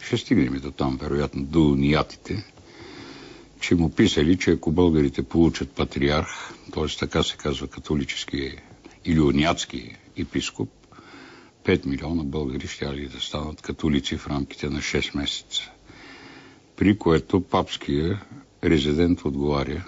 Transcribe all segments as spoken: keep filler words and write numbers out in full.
ще стигнем до там, вероятно, до униятите, че му писали, че ако българите получат патриарх, т.е. така се казва католически или униатски епископ, пет милиона българи ще ли да станат католици в рамките на шест месеца. При което папския резидент отговаря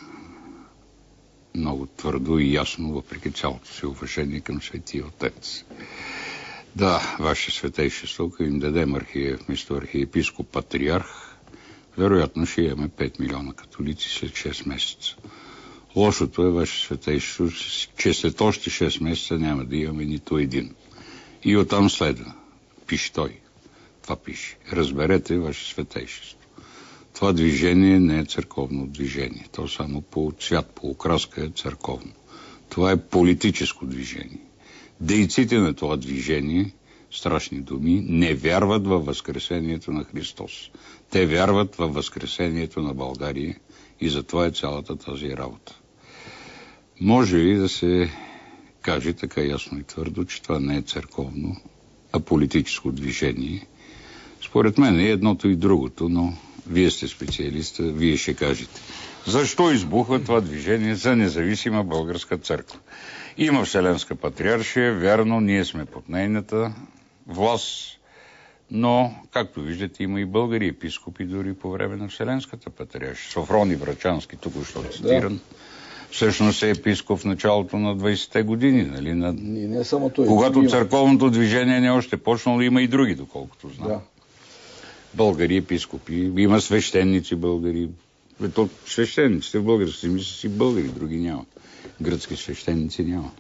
много твърдо и ясно, въпреки цялото си уважение към Светия Отец. Да, ваше светейшество, ако им дадем архиев, вместо архиепископ патриарх, вероятно ще имаме пет милиона католици след шест месеца. Лошото е, ваше светейшество, че след още шест месеца няма да имаме нито един. И оттам следва. Пише той. Това пише. Разберете, ваше светейшество. Това движение не е църковно движение. То само по цвят, по окраска е църковно. Това е политическо движение. Дейците на това движение, страшни думи, не вярват във възкресението на Христос. Те вярват във възкресението на България и затова е цялата тази работа. Може ли да се каже така ясно и твърдо, че това не е църковно, а политическо движение? Според мен е едното и другото, но вие сте специалиста, вие ще кажете. Защо избухва това движение за независима българска църква? Има Вселенска патриаршия, вярно, ние сме под нейната власт, но, както виждате, има и българи епископи дори по време на Вселенската патриаршия. Софрони Врачански, току-що цитиран, да. Всъщност е епископ в началото на двайсетте години, нали? На... Не, не само той. Когато има... църковното движение не е още почнало, има и други, доколкото знам. Да. Българи епископи, има свещеници българи. То свещениците в български мисля си българи, други няма. Гръцки свещеници няма.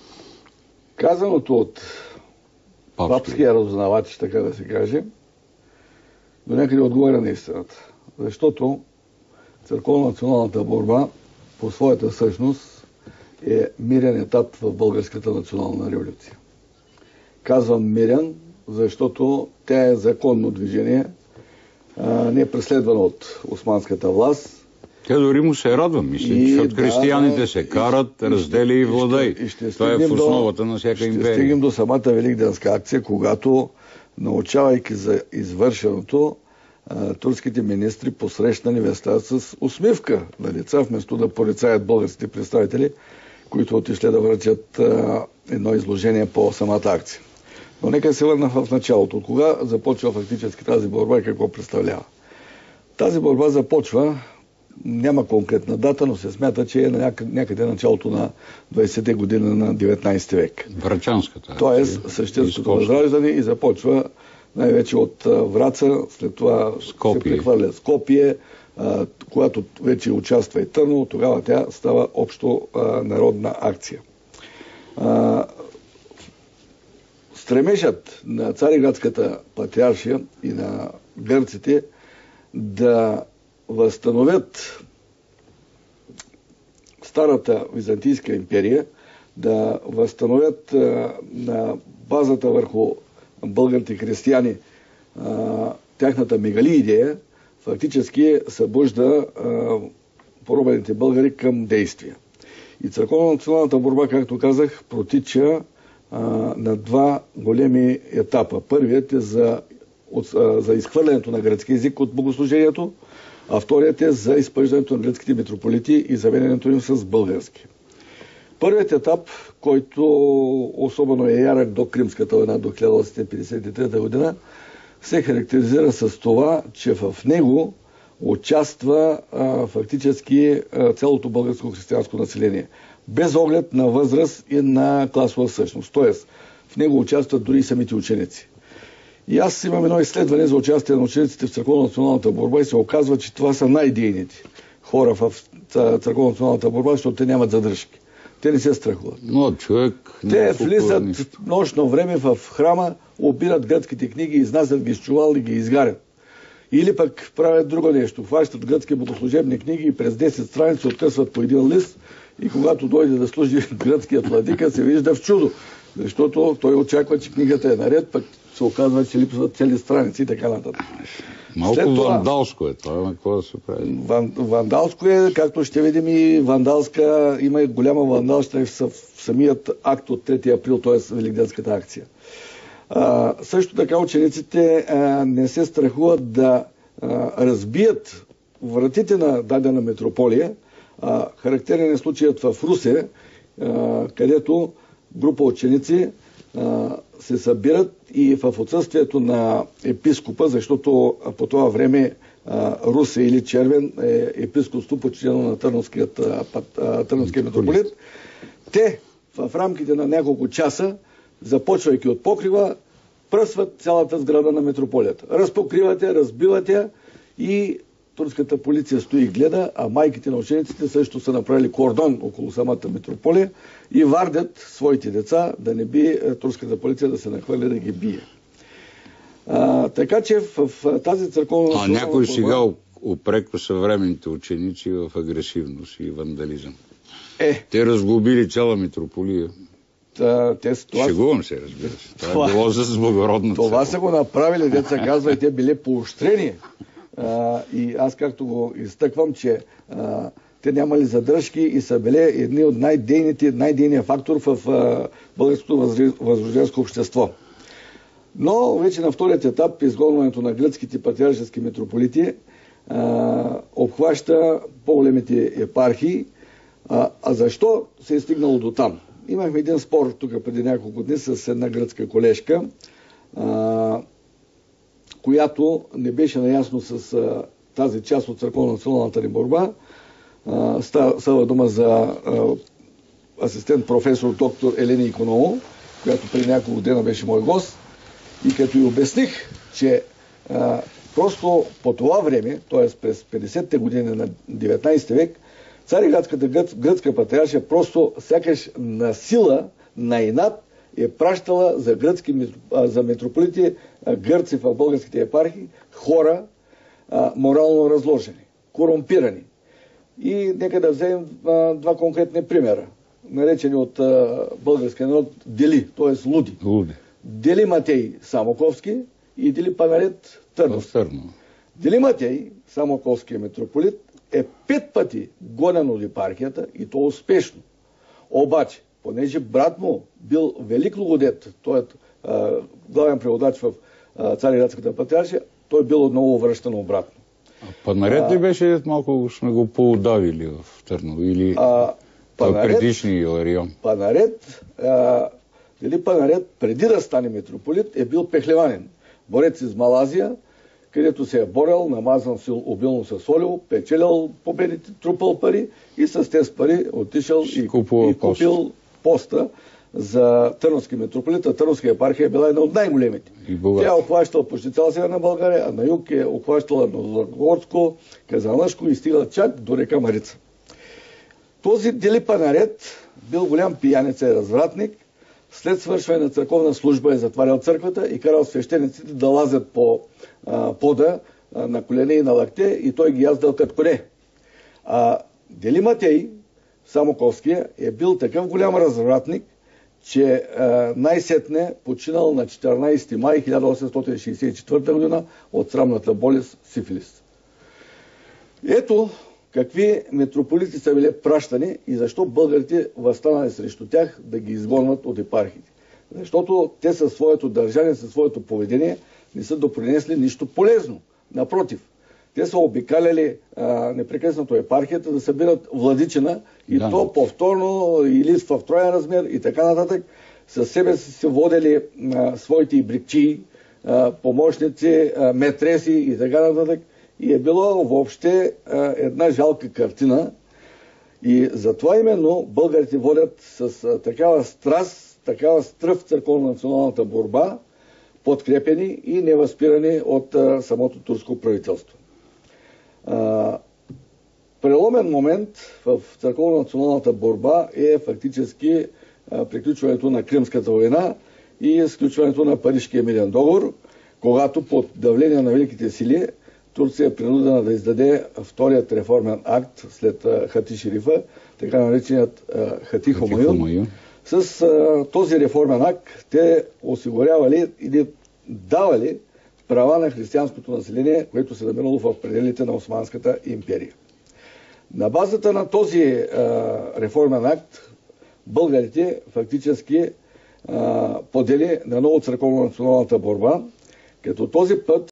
Казаното от папския разузнавач, така да се каже, до някъде отговаря на истината. Защото църковно-националната борба по своята същност е мирен етап в българската национална революция. Казвам мирен, защото тя е законно движение, не е преследвана от османската власт. Тя дори му се радва, мисля, и, защото да, християните се карат, и, раздели и владей. Това е в основата до, на всяка империя. Ще стигнем до самата великденска акция, когато, научавайки за извършеното, турските министри посрещна невеста с усмивка на лица, вместо да порицаят българските представители, които отишли да връчат едно изложение по самата акция. Но нека се върна в началото. От кога започва фактически тази борба и какво представлява? Тази борба започва, няма конкретна дата, но се смята, че е някъде началото на двайсетте години на деветнайсети век. Врачанската. Тоест същинското възраждане и започва най-вече от Враца, след това Скопие. Се прехвърля Скопие, а, когато вече участва и Търново, тогава тя става общо а, народна акция. А, стремежът на Цариградската патриаршия и на гърците да възстановят старата Византийска империя, да възстановят а, на базата върху българите християни а, тяхната мегали идея, фактически събужда а, поробените българи към действия. И църковно-националната борба, както казах, протича а, на два големи етапа. Първият е за, от, а, за изхвърлянето на гръцки език от богослужението, а вторият е за изпъждането на гръцките митрополити и заменянето им с български. Първият етап, който особено е ярък до Кримската война, до хиляда осемстотин петдесет и трета година, се характеризира с това, че в него участва а, фактически а, цялото българско християнско население, без оглед на възраст и на класова същност. Тоест, в него участват дори и самите ученици. И аз имам едно изследване за участие на учениците в църковно-националната борба и се оказва, че това са най-дейните хора в църковно-националната борба, защото те нямат задръжки. Те не се страхуват. Но човек... Те влизат в нощно време в храма, обират гръцките книги, изнасят ги с чувал и ги изгарят. Или пък правят друго нещо. Хващат гръцки богослужебни книги и през десет страници откъсват по един лист и когато дойде да служи гръцкият владика, се вижда в чудо. Защото той очаква, че книгата е наред, пък се оказва, че липсват цели страници и така нататък. Малко след това, вандалско е това, какво да се прави? Ван, вандалско е, както ще видим и вандалска, има и голяма вандалщина в самият акт от трети април, т.е. Великденската акция. А, също така учениците а, не се страхуват да а, разбият вратите на дадена метрополия. А, характерен е случаят в Русе, а, където група ученици а, се събират и в отсъствието на епископа, защото по това време а, Русе или Червен е епископство, подчинено на Търновският, а, Търновския митрополит, те в рамките на няколко часа, започвайки от покрива, пръсват цялата сграда на метрополията. Разпокриват я, разбиват я и турската полиция стои и гледа, а майките на учениците също са направили кордон около самата метрополия и вардят своите деца да не би турската полиция да се нахвърли да ги бие. А, така че в, в тази църковна... А някой сега упреква съвременните ученици в агресивност и вандализъм. Е. Те разглобили цяла митрополия. Та, те, това... Шегувам се, разбира се. Това, това е било за благородната. Това са го направили, деца казва, и те били поощрени. А, и аз както го изтъквам, че а, те нямали задръжки и са били едни от най-дейните, най-дейният фактор в а, българското възрожденско общество. Но вече на вторият етап, изгонването на гръцките патриаршески митрополити, а, обхваща по-големите епархии. А, а защо се е стигнало до там? Имахме един спор тук преди няколко дни с една гръцка колежка, а, която не беше наясно с а, тази част от църковно-националната ни борба. А, става дума за а, асистент професор доктор Елена Икономо, която преди няколко дена беше мой гост. И като й обясних, че а, просто по това време, т.е. през петдесетте години на деветнайсети век, Цариградската гръцка патриаршия просто сякаш на сила, на инат е пращала за, гръцки, за митрополити гърци в българските епархии хора а, морално разложени, корумпирани. И нека да вземем а, два конкретни примера, наречени от а, българския народ дели, т.е. луди. Луди. Дели Матей Самоковски и Дели Панарет Търнов. Дели Матей, Самоковския митрополит, е пет пъти гонен от епархията и то успешно. Обаче, понеже брат му бил велик логодет, той е а, главен преводач в а, Цариградската патриаршия, той бил отново връщан обратно. А Панарет ли беше, малко сме го поудавили в Търново или а, Панарет, предишния Иларион? Панарет, а, Дели Панарет, преди да стане митрополит, е бил пехлеванин, борец из Малазия, където се е борел, намазан обилно с олио, печелял победите, трупал пари и с тези пари отишъл и, и купил пост. поста за Търновски митрополит. А Търновска епархия е била една от най-големите. Тя е обхващала почти цяла Северна България, а на юг е обхващала Новогорско, Казанлъшко и стигала чак до река Марица. Този Дели Панарет бил голям пияница и развратник. След свършване на църковна служба е затварял църквата и карал свещениците да лазят по а, пода а, на колене и на лакте и той ги яздал като коне. А Дели Матей Самоковския е бил такъв голям развратник, че а, най-сетне починал на четиринайсети май хиляда осемстотин шейсет и четвърта година от срамната болест сифилис. Ето какви митрополити са били пращани и защо българите възстанали срещу тях да ги изгонват от епархиите. Защото те със своето държание, със своето поведение не са допринесли нищо полезно. Напротив, те са обикаляли а, непрекъснато епархията да събират владичина и да, то повторно или в троен размер и така нататък. Със себе си се водели а, своите ибрикчии, а, помощници, а, метреси и така нататък. И е било въобще а, една жалка картина. И затова именно българите водят с а, такава страст, такава стръв църковно-националната борба, подкрепени и невъзпирани от а, самото турско правителство. А, преломен момент в църковно-националната борба е фактически а, приключването на Кримската война и сключването на Парижкия мирен договор, когато под давление на великите сили Турция е принудена да издаде вторият реформен акт след а, Хати Шерифа, така нареченият а, Хати Хомаюн. С а, този реформен акт те осигурявали или давали права на християнското население, което се намирало в пределите на Османската империя. На базата на този а, реформен акт българите фактически а, подели на ново църковно-националната борба, като този път